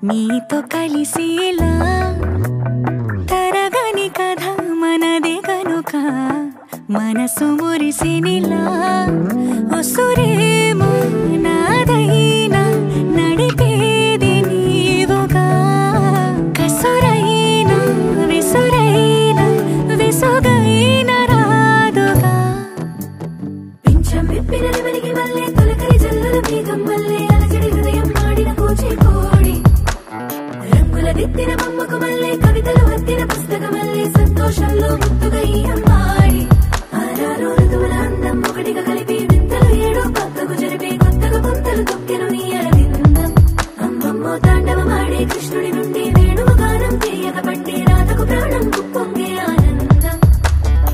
నీతో కలిసేలా తరగని కథ మనదే కనుక మనసు మురిసినిలా ఒసురేమో నాదైనా నడిపేది నీవుగా కసురైనా విసురైనా విసుగైన రాదుగా పింఛం విప్పిన వెలిగి వల్లే తొలకరి జల్లుల మేఘం వల్లే అలజడి హృదయం ఆడిన కూచిపూడి రంగుల దిద్దిన బొమ్మకు మల్లే కవితలు అద్దిన పుస్తకమల్లే సంతోషంలో ముత్తుగా